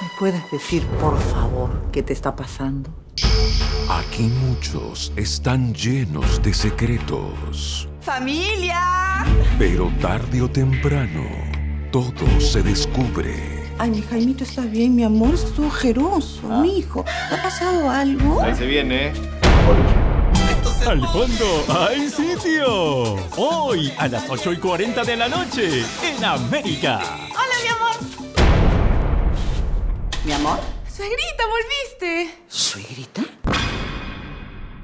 ¿Me puedes decir, por favor, qué te está pasando? Aquí muchos están llenos de secretos. ¡Familia! Pero tarde o temprano, todo se descubre. Ay, mi Jaimito está bien, mi amor. Es ojeroso, mi hijo. ¿Ha pasado algo? Ahí se viene, ¿eh? ¡Al fondo hay sitio! Hoy a las 8:40 de la noche en América. ¡Hola, mi amor! ¿Mi amor? ¡Suegrita, volviste! ¿Suegrita?